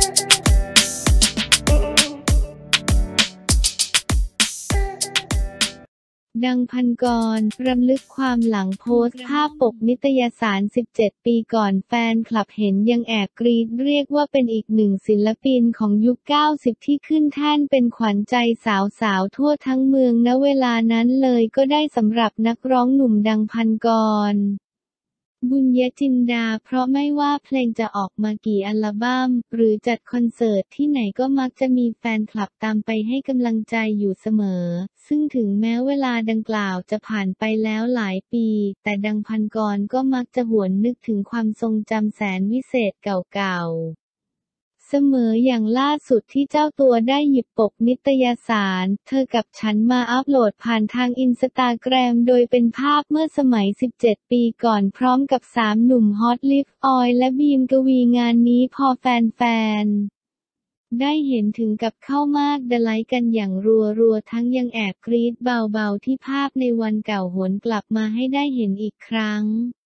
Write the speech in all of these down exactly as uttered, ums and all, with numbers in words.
ดังพันกร รำลึกความหลังโพสต์ภาพปกนิตยสาร สิบเจ็ด ปีก่อนแฟนคลับเห็นยังแอบกรี๊ดเรียกว่าเป็นอีกหนึ่งศิลปินของยุค เก้าสิบ ที่ขึ้นแท่นเป็นขวัญใจสาวๆทั่วทั้งเมืองณเวลานั้นเลยก็ได้สำหรับนักร้องหนุ่มดังพันกร บุญญจินดาเพราะไม่ว่าเพลงจะออกมากี่อัลบั้มหรือจัดคอนเสิร์ตที่ไหนก็มักจะมีแฟนคลับตามไปให้กำลังใจอยู่เสมอซึ่งถึงแม้เวลาดังกล่าวจะผ่านไปแล้วหลายปีแต่ดังพันกรก็มักจะหวนนึกถึงความทรงจำแสนวิเศษเก่าๆเสมออย่างล่าสุดที่เจ้าตัวได้หยิบปกนิตยสารเธอกับฉันมาอัปโหลดผ่านทางอินสตาแกรมโดยเป็นภาพเมื่อสมัย สิบเจ็ด ปีก่อนพร้อมกับสามหนุ่มฮอตลิฟออยล์และบีมกวีงานนี้พอแฟนๆได้เห็นถึงกับเข้ามากดะไลค์กันอย่างรัวๆทั้งยังแอบกรี๊ดเบาๆที่ภาพในวันเก่าหวนกลับมาให้ได้เห็นอีกครั้ง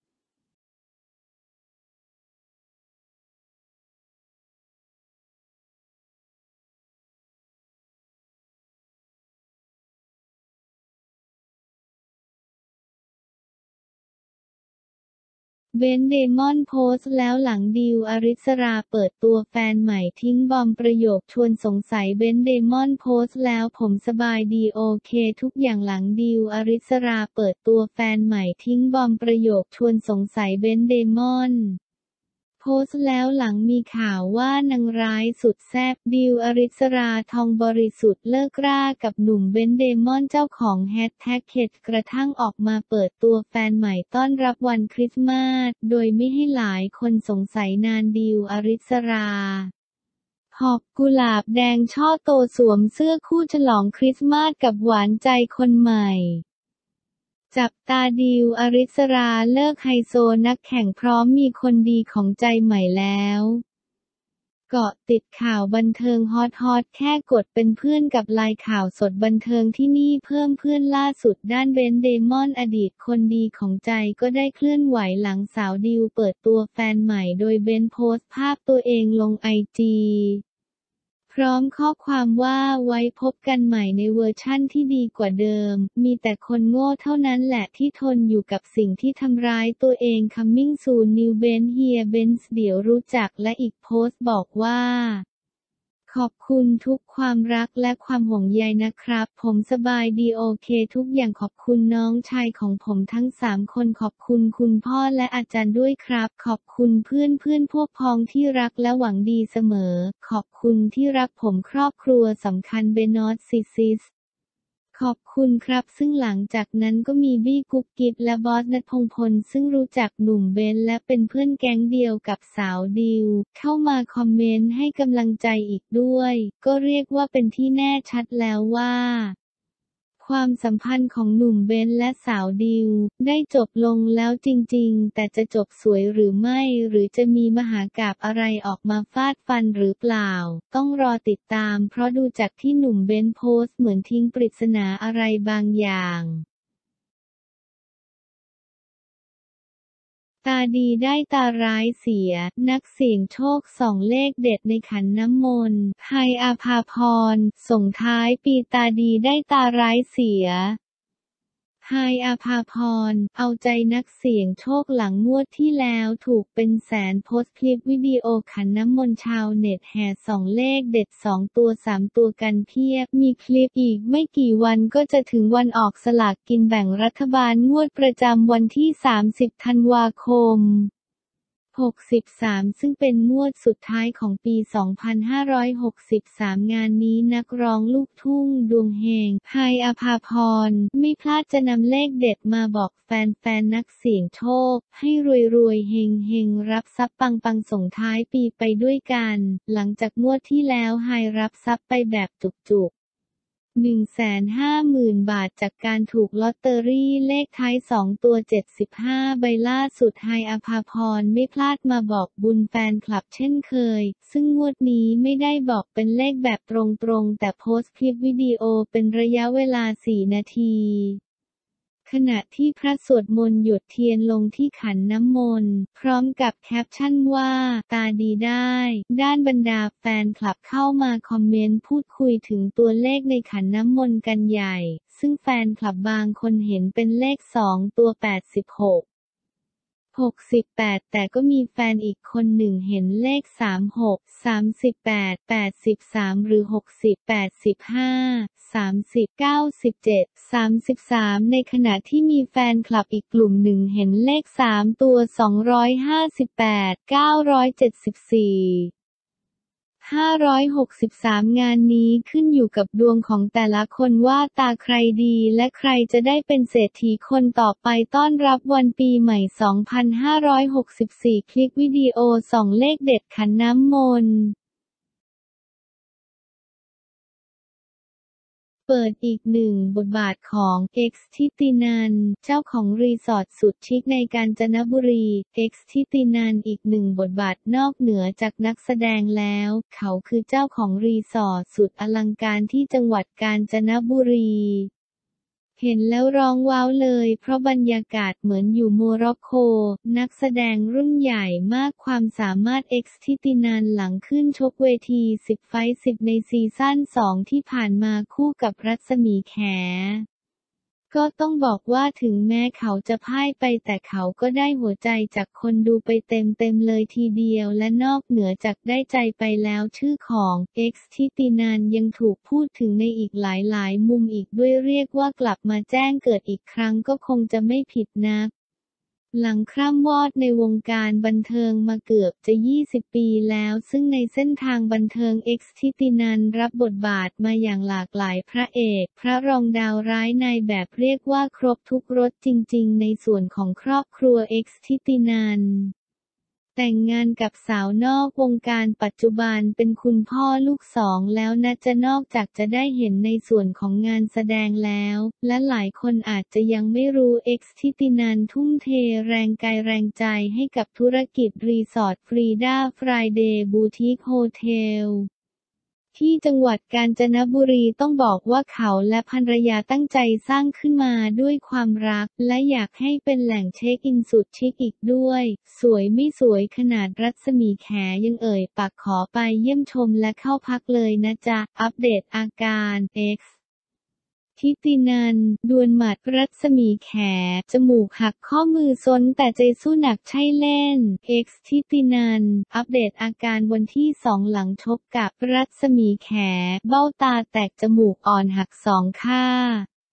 เบนซ์ เดมอนโพสต์แล้วหลังดิว อริสราเปิดตัวแฟนใหม่ทิ้งบอมประโยคชวนสงสัยเบนซ์ เดมอนโพสต์แล้วผมสบายดีโอเคทุกอย่างหลังดิว อริสราเปิดตัวแฟนใหม่ทิ้งบอมประโยคชวนสงสัยเบนซ์ เดมอนโพสต์แล้วหลังมีข่าวว่านางร้ายสุดแซ่บดิว อริสราทองบริสุทธิ์เลิกรากับหนุ่มเบนซ์ เดมอนเจ้าของแฮชแท็กเข็ดกระทั่งออกมาเปิดตัวแฟนใหม่ต้อนรับวันคริสต์มาสโดยไม่ให้หลายคนสงสัยนานดิว อริสราหอบกุหลาบแดงช่อโตสวมเสื้อคู่ฉลองคริสต์มาสกับหวานใจคนใหม่จับตาดิว อริสราเลิกไฮโซนักแข่งพร้อมมีคนดีของใจใหม่แล้วเกาะติดข่าวบันเทิงฮอตฮอตแค่กดเป็นเพื่อนกับไลน์ข่าวสดบันเทิงที่นี่เพิ่มเพื่อนล่าสุดด้านเบนซ์ เดมอนอดีตคนดีของใจก็ได้เคลื่อนไหวหลังสาวดิวเปิดตัวแฟนใหม่โดยเบนซ์โพสต์ภาพตัวเองลงไอจีพร้อมข้อความว่าไว้พบกันใหม่ในเวอร์ชั่นที่ดีกว่าเดิมมีแต่คนโง่เท่านั้นแหละที่ทนอยู่กับสิ่งที่ทำร้ายตัวเอง Coming soon New Benz Here Benz เดี๋ยวรู้จักและอีกโพสต์บอกว่าขอบคุณทุกความรักและความห่วงใยนะครับผมสบายดีโอเคทุกอย่างขอบคุณน้องชายของผมทั้งสามคนขอบคุณคุณพ่อและอาจารย์ด้วยครับขอบคุณเพื่อนเพื่อนพวกพ้องที่รักและหวังดีเสมอขอบคุณที่รักผมครอบครัวสำคัญเบนอสซิซิสขอบคุณครับซึ่งหลังจากนั้นก็มีบี้กุ๊บกิ๊บและบอสณัฐพงษ์พลซึ่งรู้จักหนุ่มเบนและเป็นเพื่อนแก๊งเดียวกับสาวดิวเข้ามาคอมเมนต์ให้กำลังใจอีกด้วยก็เรียกว่าเป็นที่แน่ชัดแล้วว่าความสัมพันธ์ของหนุ่มเบนและสาวดิวได้จบลงแล้วจริงๆแต่จะจบสวยหรือไม่หรือจะมีมหากาพย์อะไรออกมาฟาดฟันหรือเปล่าต้องรอติดตามเพราะดูจากที่หนุ่มเบนโพสต์เหมือนทิ้งปริศนาอะไรบางอย่างตาดีได้ตาร้ายเสียนักเสี่ยงโชคส่องเลขเด็ดในขันน้ำมนต์ไฮอาภาพรส่งท้ายปีตาดีได้ตาร้ายเสียไฮอาภาพรเอาใจนักเสี่ยงโชคหลังงวดที่แล้วถูกเป็นแสนโพสต์คลิปวิดีโอขันน้ำมนต์ชาวเน็ตแห่ส่องเลขเด็ดสองตัวสามตัวกันเพียบมีคลิปอีกไม่กี่วันก็จะถึงวันออกสลากกินแบ่งรัฐบาลงวดประจำวันที่สามสิบธันวาคมหกสิบสามซึ่งเป็นงวดสุดท้ายของปีสองพันห้าร้อยหกสิบสามงานนี้นักร้องลูกทุ่งดวงเฮงไฮอาภาพรไม่พลาดจะนำเลขเด็ดมาบอกแฟนๆนักเสี่ยงโชคให้รวยๆเฮงๆรับทรัพย์ปังๆส่งท้ายปีไปด้วยกันหลังจากงวดที่แล้วไฮรับทรัพย์ไปแบบจุกๆหนึ่งแสนห้าหมื่น บาทจากการถูกลอตเตอรี่เลขท้ายสองตัวเจ็ดสิบห้าใบล่าสุดไฮอาภาพรไม่พลาดมาบอกบุญแฟนคลับเช่นเคยซึ่งงวดนี้ไม่ได้บอกเป็นเลขแบบตรงๆแต่โพสต์คลิปวิดีโอเป็นระยะเวลาสี่นาทีขขณะที่พระสวดมนต์หยดเทียนลงที่ขันน้ำมนต์พร้อมกับแคปชั่นว่าตาดีได้ด้านบรรดาแฟนคลับเข้ามาคอมเมนต์พูดคุยถึงตัวเลขในขันน้ำมนต์กันใหญ่ซึ่งแฟนคลับบางคนเห็นเป็นเลขสองตัวแปดสิบหก หกสิบแปดแต่ก็มีแฟนอีกคนหนึ่งเห็นเลขสามสิบหก สามสิบแปด แปดสิบสามหรือหกสิบ แปดสิบห้า สามสิบ เก้าสิบเจ็ด สามสิบสามในขณะที่มีแฟนคลับอีกกลุ่มหนึ่งเห็นเลขสามตัวสองร้อยห้าสิบแปด เก้าร้อยเจ็ดสิบสี่ ห้าร้อยหกสิบสามงานนี้ขึ้นอยู่กับดวงของแต่ละคนว่าตาใครดีและใครจะได้เป็นเศรษฐีคนต่อไปต้อนรับวันปีใหม่สองพันห้าร้อยหกสิบสี่คลิกวิดีโอส่องเลขเด็ดขันน้ำมนต์เปิดอีกหนึ่งบทบาทของ เอ็กซ์ ทิตินันท์เจ้าของรีสอร์ทสุดชิคในกาญจนบุรี เอ็กซ์ ทิตินันท์อีกหนึ่งบทบาทนอกเหนือจากนักแสดงแล้วเขาคือเจ้าของรีสอร์ทสุดอลังการที่จังหวัดกาญจนบุรีเห็นแล้วร้องว้าวเลยเพราะบรรยากาศเหมือนอยู่โมร็อกโกนักแสดงรุ่นใหญ่มากความสามารถ เอ็กซ์ ทิตินันท์หลังขึ้นชกเวทีสิบไฟท์สิบในซีซั่นสองที่ผ่านมาคู่กับรัศมีแขก็ต้องบอกว่าถึงแม้เขาจะพ่ายไปแต่เขาก็ได้หัวใจจากคนดูไปเต็มๆเลยทีเดียวและนอกเหนือจากได้ใจไปแล้วชื่อของ เอ็กซ์ ทิตินันท์ยังถูกพูดถึงในอีกหลายๆมุมอีกด้วยเรียกว่ากลับมาแจ้งเกิดอีกครั้งก็คงจะไม่ผิดนักหลังคร่ำวอดในวงการบันเทิงมาเกือบจะยี่สิบปีแล้วซึ่งในเส้นทางบันเทิง เอ็กซ์ ทิตินันท์รับบทบาทมาอย่างหลากหลายพระเอกพระรองดาวร้ายนายแบบเรียกว่าครบทุกรสจริงๆในส่วนของครอบครัว เอ็กซ์ ทิตินันท์แต่งงานกับสาวนอกวงการปัจจุบันเป็นคุณพ่อลูกสองแล้วนะจะนอกจากจะได้เห็นในส่วนของงานแสดงแล้วและหลายคนอาจจะยังไม่รู้ เอ็กซ์ ทิตินันท์ทุ่มเทแรงกายแรงใจให้กับธุรกิจรีสอร์ทฟรีด้าฟรายเดย์บูติคโฮเทลที่จังหวัดกาญจนบุรีต้องบอกว่าเขาและภรรยาตั้งใจสร้างขึ้นมาด้วยความรักและอยากให้เป็นแหล่งเช็คอินสุดชิคอีกด้วยสวยไม่สวยขนาดรัศมีแขยังเอ่ยปากขอไปเยี่ยมชมและเข้าพักเลยนะจ๊ะอัปเดตอาการ เอ็กซ์ ทิตินันท์ดวลหมัดรัศมีแขจมูกหักข้อมือซนแต่ใจสู้หนักใช่เล่น เอ็กซ์ ทิตินันท์อัปเดตอาการวันที่สองหลังชกกับรัศมีแขเบ้าตาแตกจมูกอ่อนหักสองข้าง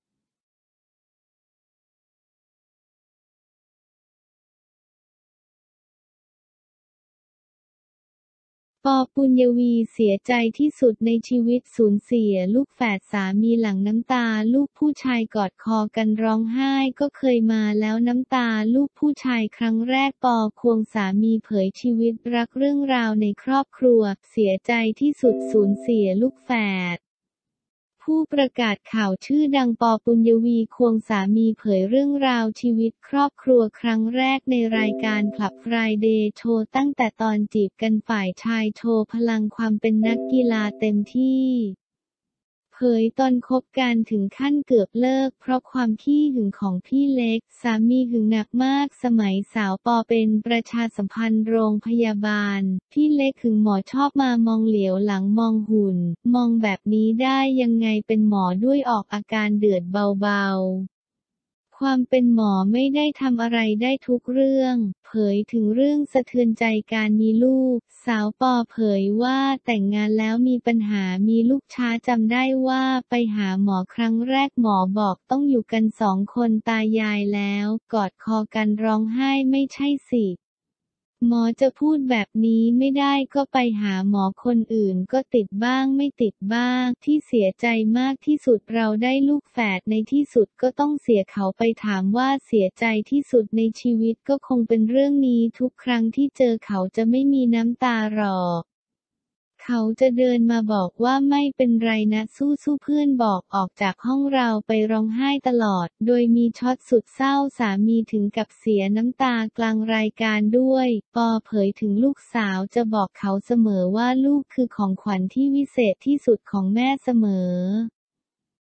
ปอ ปุญญวีเสียใจที่สุดในชีวิตสูญเสียลูกแฝดสามีหลังน้ำตาลูกผู้ชายกอดคอกันร้องไห้ก็เคยมาแล้วน้ำตาลูกผู้ชายครั้งแรกปอควงสามีเผยชีวิตรักเรื่องราวในครอบครัวเสียใจที่สุดสูญเสียลูกแฝดผู้ประกาศข่าวชื่อดังปอ ปุญญวีควงสามีเผยเรื่องราวชีวิตครอบครัวครั้งแรกในรายการคลับ Friday โชว์ตั้งแต่ตอนจีบกันฝ่ายชายโชว์พลังความเป็นนักกีฬาเต็มที่เผยตอนคบกันถึงขั้นเกือบเลิกเพราะความขี้หึงของพี่เล็กสามีหึงหนักมากสมัยสาวปอเป็นประชาสัมพันธ์โรงพยาบาลพี่เล็กหึงหมอชอบมามองเหลียวหลังมองหุ่นมองแบบนี้ได้ยังไงเป็นหมอด้วยออกอาการเดือดเบาๆความเป็นหมอไม่ได้ทำอะไรได้ทุกเรื่องเผยถึงเรื่องสะเทือนใจการมีลูกสาวปอเผยว่าแต่งงานแล้วมีปัญหามีลูกช้าจำได้ว่าไปหาหมอครั้งแรกหมอบอกต้องอยู่กันสองคนตายายแล้วกอดคอกันร้องไห้ไม่ใช่สิหมอจะพูดแบบนี้ไม่ได้ก็ไปหาหมอคนอื่นก็ติดบ้างไม่ติดบ้างที่เสียใจมากที่สุดเราได้ลูกแฝดในที่สุดก็ต้องเสียเขาไปถามว่าเสียใจที่สุดในชีวิตก็คงเป็นเรื่องนี้ทุกครั้งที่เจอเขาจะไม่มีน้ำตาหรอกเขาจะเดินมาบอกว่าไม่เป็นไรนะสู้ๆเพื่อนบอกออกจากห้องเราไปร้องไห้ตลอดโดยมีช็อตสุดเศร้าสามีถึงกับเสียน้ำตากลางรายการด้วยปอเผยถึงลูกสาวจะบอกเขาเสมอว่าลูกคือของขวัญที่วิเศษที่สุดของแม่เสมอ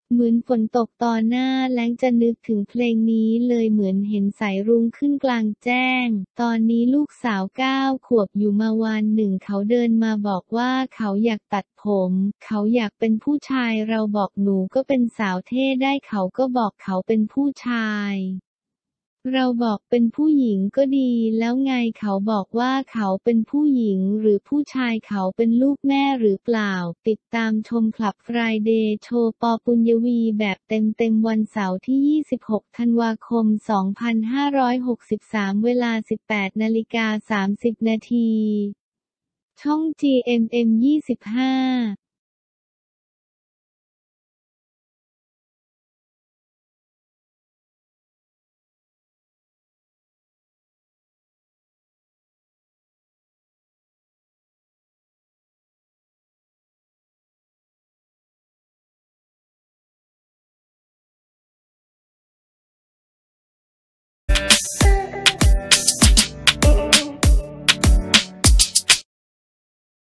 เหมือนฝนตกตอนหน้าแล้งจะนึกถึงเพลงนี้เลยเหมือนเห็นสายรุ้งขึ้นกลางแจ้งตอนนี้ลูกสาวเก้าขวบอยู่มาวันหนึ่งเขาเดินมาบอกว่าเขาอยากตัดผมเขาอยากเป็นผู้ชายเราบอกหนูก็เป็นสาวเท่ได้เขาก็บอกเขาเป็นผู้ชายเราบอกเป็นผู้หญิงก็ดีแล้วไงเขาบอกว่าเขาเป็นผู้หญิงหรือผู้ชายเขาเป็นลูกแม่หรือเปล่าติดตามชมคลับ Friday โชว์ปอปุญญวีแบบเต็มๆวันเสาร์ที่ยี่สิบหกธันวาคมสองพันห้าร้อยหกสิบสามเวลา สิบแปดนาฬิกาสามสิบนาทีช่อง จี เอ็ม เอ็ม ยี่สิบห้า